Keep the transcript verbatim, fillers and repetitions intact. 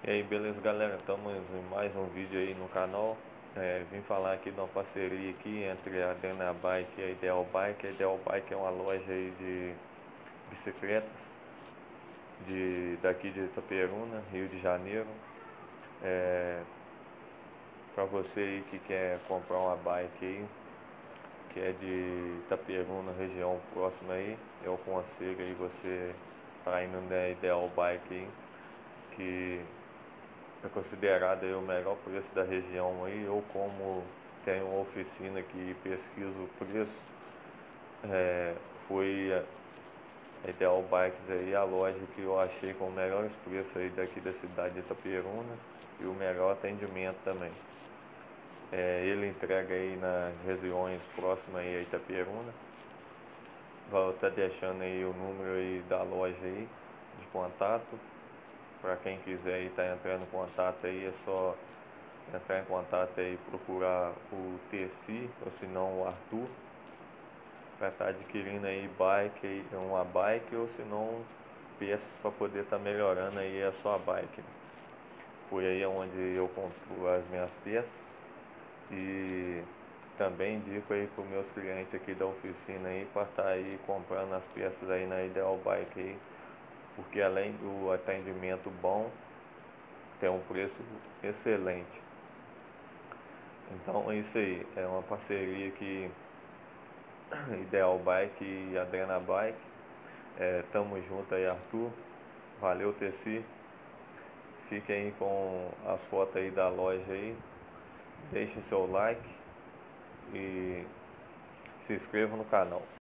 E aí, beleza, galera? Estamos em mais um vídeo aí no canal. É, vim falar aqui de uma parceria aqui entre a Dana Bike e a Ideal Bike. A Ideal Bike é uma loja aí de bicicletas de, daqui de Itaperuna, Rio de Janeiro. É, para você aí que quer comprar uma bike aí, que é de Itaperuna, região próxima aí, eu aconselho aí você para ir na Ideal Bike aí, que é considerado aí o melhor preço da região aí. Eu, como tenho uma oficina que pesquiso o preço, é, foi a Ideal Bikes aí a loja que eu achei com os melhores preços aí daqui da cidade de Itaperuna e o melhor atendimento também. É, ele entrega aí nas regiões próximas aí a Itaperuna. Vou estar deixando aí o número aí da loja aí de contato. Para quem quiser estar tá entrando em contato aí, é só entrar em contato aí, procurar o Tessi, ou se não o Arthur, para estar tá adquirindo aí bike, uma bike, ou se não peças para poder estar tá melhorando aí a sua bike. Foi aí onde eu compro as minhas peças e também indico aí para os meus clientes aqui da oficina aí para estar tá aí comprando as peças aí na Ideal Bike aí, porque além do atendimento bom, tem um preço excelente. Então é isso aí, é uma parceria que Ideal Bike e Adrena Bike. É, tamo junto aí, Arthur. Valeu, Tessi. Fiquem aí com as fotos aí da loja aí. Deixe seu like e se inscreva no canal.